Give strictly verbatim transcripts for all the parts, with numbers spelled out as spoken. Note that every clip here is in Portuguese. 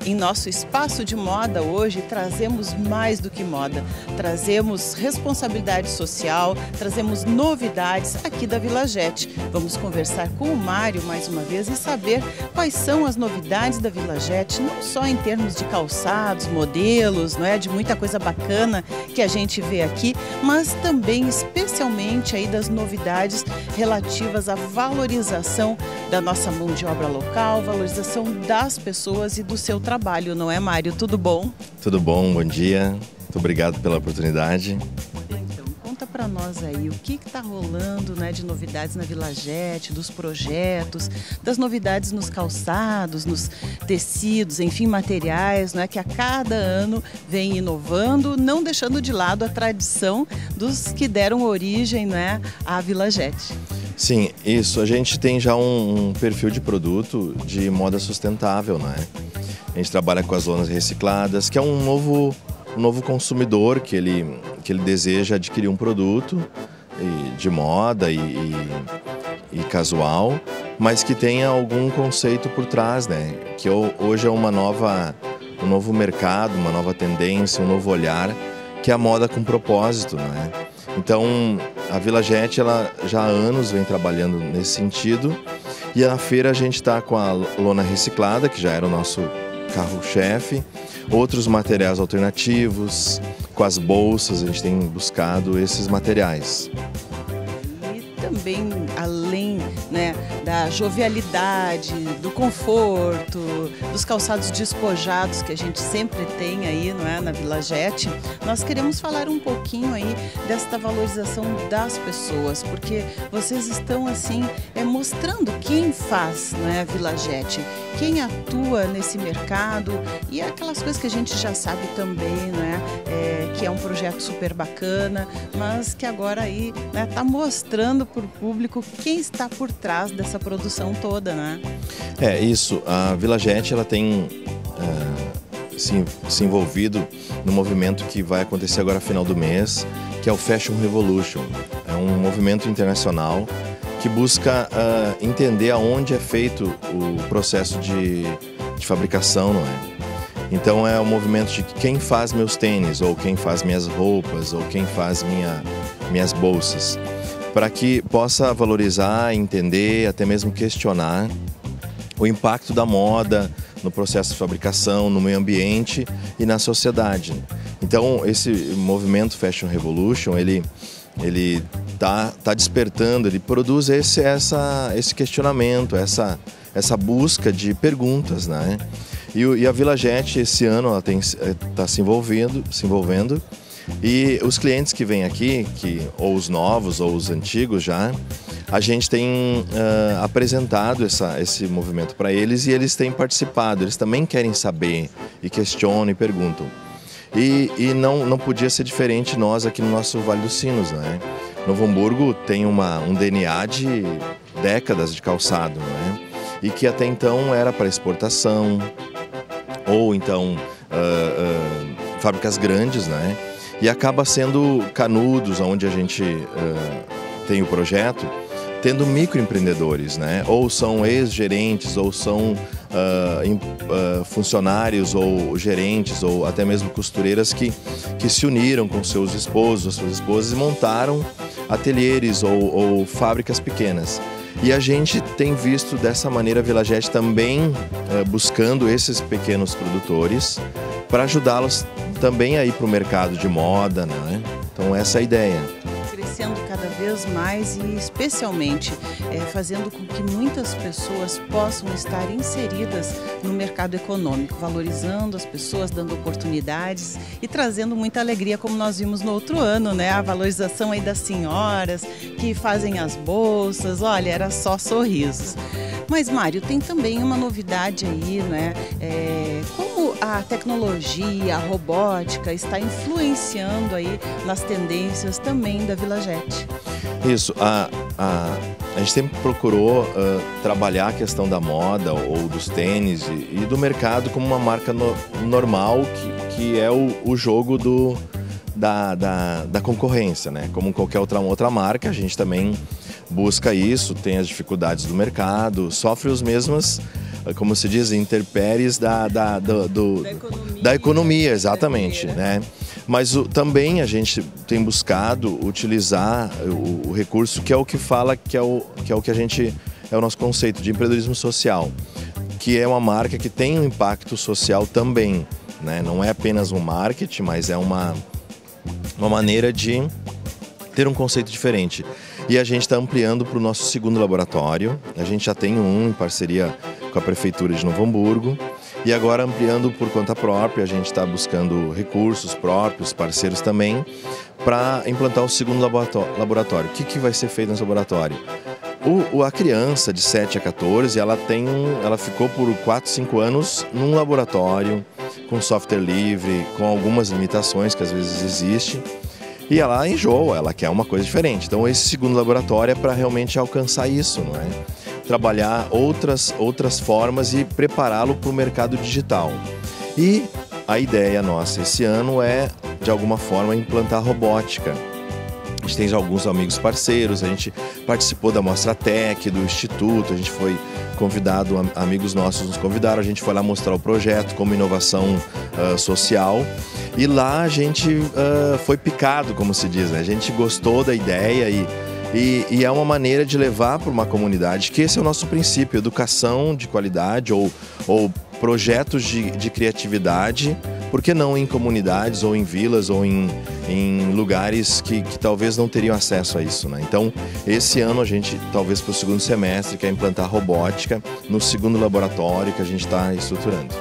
em nosso espaço de moda hoje trazemos mais do que moda, trazemos responsabilidade social, trazemos novidades aqui da Villagete. Vamos conversar com o Mário mais uma vez e saber quais são as novidades da Villagete, não só em termos de calçados, modelos, não é, de muita coisa bacana que a gente vê aqui, mas também especialmente aí das novidades relativas à valorização da nossa mão de obra local, valorização das pessoas e do seu trabalho, não é, Mário? Tudo bom? Tudo bom, bom dia. Muito obrigado pela oportunidade. Então, conta para nós aí o que está rolando, né, de novidades na Villagete, dos projetos, das novidades nos calçados, nos tecidos, enfim, materiais, não é, que a cada ano vem inovando, não deixando de lado a tradição dos que deram origem, né, à Villagete. Sim, isso. A gente tem já um, um perfil de produto de moda sustentável, né? A gente trabalha com as lonas recicladas, que é um novo, um novo consumidor que ele, que ele deseja adquirir um produto de moda e, e, e casual, mas que tenha algum conceito por trás, né? Que hoje é uma nova, um novo mercado, uma nova tendência, um novo olhar, que é a moda com propósito, né? Então, a Villagete, ela já há anos vem trabalhando nesse sentido, e na feira a gente está com a lona reciclada, que já era o nosso carro-chefe, outros materiais alternativos, com as bolsas, a gente tem buscado esses materiais. Também, além, né, da jovialidade, do conforto, dos calçados despojados que a gente sempre tem aí, não é, na Villagete, nós queremos falar um pouquinho aí desta valorização das pessoas, porque vocês estão assim é, mostrando quem faz, não é, a Villagete, quem atua nesse mercado e aquelas coisas que a gente já sabe também, não é, é que é um projeto super bacana, mas que agora aí está, né, mostrando para o público quem está por trás dessa produção toda, né? É isso. A Villagete, ela tem uh, se, se envolvido no movimento que vai acontecer agora no final do mês, que é o Fashion Revolution. É um movimento internacional que busca uh, entender aonde é feito o processo de, de fabricação, não é? Então é o movimento de quem faz meus tênis, ou quem faz minhas roupas, ou quem faz minha, minhas bolsas, para que possa valorizar, entender, até mesmo questionar o impacto da moda no processo de fabricação, no meio ambiente e na sociedade. Então, esse movimento Fashion Revolution, ele ele tá, tá despertando, ele produz esse, essa, esse questionamento, essa, essa busca de perguntas, né? E, e a Villagete, esse ano, ela tem tá se envolvendo, se envolvendo. E os clientes que vêm aqui, que, ou os novos ou os antigos já, a gente tem uh, apresentado essa, esse movimento para eles e eles têm participado. Eles também querem saber e questionam e perguntam. E, e não, não podia ser diferente nós aqui no nosso Vale dos Sinos, né? Novo Hamburgo tem uma, um D N A de décadas de calçado, né? E que até então era para exportação ou então uh, uh, fábricas grandes, né? E acaba sendo Canudos, onde a gente uh, tem o projeto, tendo microempreendedores, né? Ou são ex-gerentes, ou são uh, in, uh, funcionários, ou gerentes, ou até mesmo costureiras que, que se uniram com seus esposos, suas esposas e montaram ateliês ou, ou fábricas pequenas. E a gente tem visto dessa maneira a Villagete também uh, buscando esses pequenos produtores para ajudá-los também aí para o mercado de moda, né? Então essa é a ideia. Crescendo cada vez mais e especialmente é, fazendo com que muitas pessoas possam estar inseridas no mercado econômico, valorizando as pessoas, dando oportunidades e trazendo muita alegria, como nós vimos no outro ano, né? A valorização aí das senhoras que fazem as bolsas, olha, era só sorrisos. Mas, Mário, tem também uma novidade aí, né? É, como a tecnologia, a robótica está influenciando aí nas tendências também da Villagete. Isso, a, a, a gente sempre procurou uh, trabalhar a questão da moda ou dos tênis e, e do mercado como uma marca no, normal, que, que é o, o jogo do, da, da, da concorrência, né? Como qualquer outra, outra marca, a gente também busca isso, tem as dificuldades do mercado, sofre os mesmas como se diz, intempéries da, da, do, do, da economia, da economia exatamente, né? Mas o, também a gente tem buscado utilizar o, o recurso que é o que fala, que é o que, é o que a gente, é o nosso conceito de empreendedorismo social, que é uma marca que tem um impacto social também, né? Não é apenas um marketing, mas é uma, uma maneira de ter um conceito diferente. E a gente está ampliando para o nosso segundo laboratório. A gente já tem um em parceria com a Prefeitura de Novo Hamburgo. E agora ampliando por conta própria, a gente está buscando recursos próprios, parceiros também, para implantar o segundo laboratório. O que, que vai ser feito nesse laboratório? O, a criança de sete a quatorze, ela, tem, ela ficou por quatro, cinco anos num laboratório, com software livre, com algumas limitações que às vezes existem. E ela enjoa, ela quer uma coisa diferente. Então esse segundo laboratório é para realmente alcançar isso, não é? Trabalhar outras, outras formas e prepará-lo para o mercado digital. E a ideia nossa esse ano é, de alguma forma, implantar robótica. A gente tem já alguns amigos parceiros, a gente participou da Mostra Tech, do Instituto, a gente foi convidado, amigos nossos nos convidaram, a gente foi lá mostrar o projeto como inovação uh, social. E lá a gente uh, foi picado, como se diz, né? A gente gostou da ideia e, e, e é uma maneira de levar para uma comunidade, que esse é o nosso princípio, educação de qualidade ou, ou projetos de, de criatividade, por que não em comunidades ou em vilas ou em, em lugares que, que talvez não teriam acesso a isso, né? Então, esse ano a gente, talvez para o segundo semestre, quer implantar robótica no segundo laboratório que a gente está estruturando.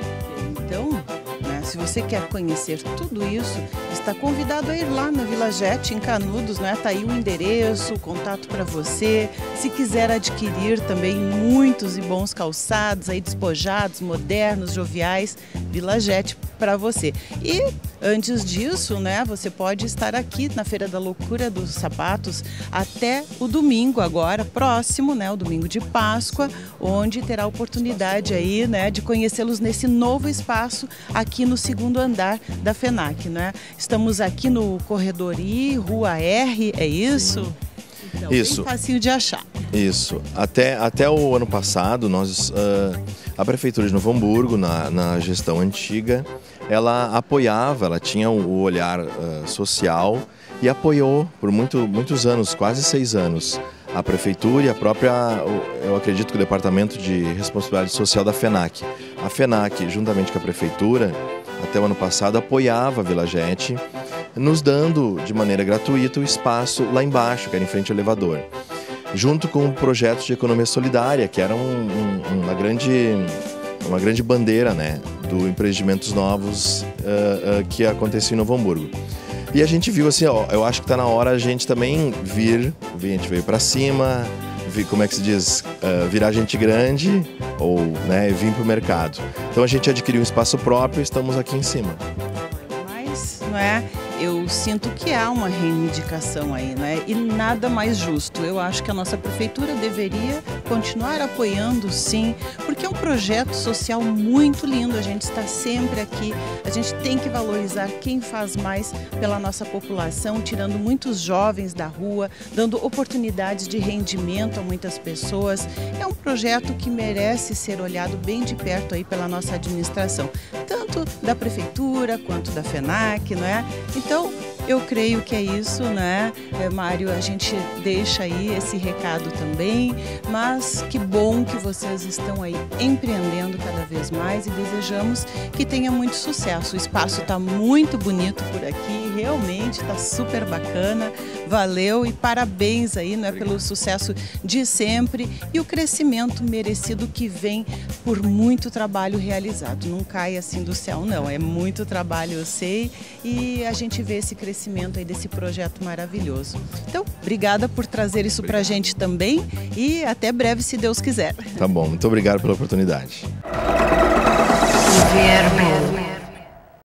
Se você quer conhecer tudo isso, está convidado a ir lá na Vila Jet, em Canudos, né? Tá aí o endereço, o contato para você. Se quiser adquirir também muitos e bons calçados aí despojados, modernos, joviais, Vila Jet para você. E antes disso, né, você pode estar aqui na Feira da Loucura dos Sapatos até o domingo agora, próximo, né, o domingo de Páscoa, onde terá a oportunidade aí, né, de conhecê-los nesse novo espaço aqui no segundo andar da FENAC, né? Estamos aqui no Corredor I, Rua R, é isso? Então, isso. Bem facinho de achar. Isso. Até, até o ano passado, nós, uh, a Prefeitura de Novo Hamburgo, na, na gestão antiga, ela apoiava, ela tinha o olhar uh, social e apoiou por muito, muitos anos, quase seis anos, a Prefeitura e a própria, eu acredito que o Departamento de Responsabilidade Social da FENAC. A FENAC, juntamente com a Prefeitura, até o ano passado, apoiava a Vila Jet, nos dando de maneira gratuita o espaço lá embaixo, que era em frente ao elevador. Junto com projetos de economia solidária, que era um, um, uma, grande, uma grande bandeira, né, do empreendimentos novos uh, uh, que aconteceu em Novo Hamburgo. E a gente viu assim, ó, eu acho que está na hora a gente também vir, a gente veio para cima, vir, como é que se diz, uh, virar gente grande ou, né, vir para o mercado. Então a gente adquiriu um espaço próprio e estamos aqui em cima. Mas, não é? Eu sinto que há uma reivindicação aí, né? E nada mais justo. Eu acho que a nossa prefeitura deveria continuar apoiando, sim, porque é um projeto social muito lindo. A gente está sempre aqui, a gente tem que valorizar quem faz mais pela nossa população, tirando muitos jovens da rua, dando oportunidades de rendimento a muitas pessoas. É um projeto que merece ser olhado bem de perto aí pela nossa administração, tanto da prefeitura quanto da FENAC, não é? Então, eu creio que é isso, né, Mário? A gente deixa aí esse recado também, mas que bom que vocês estão aí empreendendo cada vez mais e desejamos que tenha muito sucesso. O espaço está muito bonito por aqui, realmente está super bacana. Valeu e parabéns aí, né, pelo sucesso de sempre e o crescimento merecido que vem por muito trabalho realizado. Não cai assim do céu, não. É muito trabalho, eu sei, e a gente vê esse crescimento aí desse projeto maravilhoso. Então, obrigada por trazer isso pra gente também e até breve, se Deus quiser. Tá bom, muito obrigado pela oportunidade. Verbo.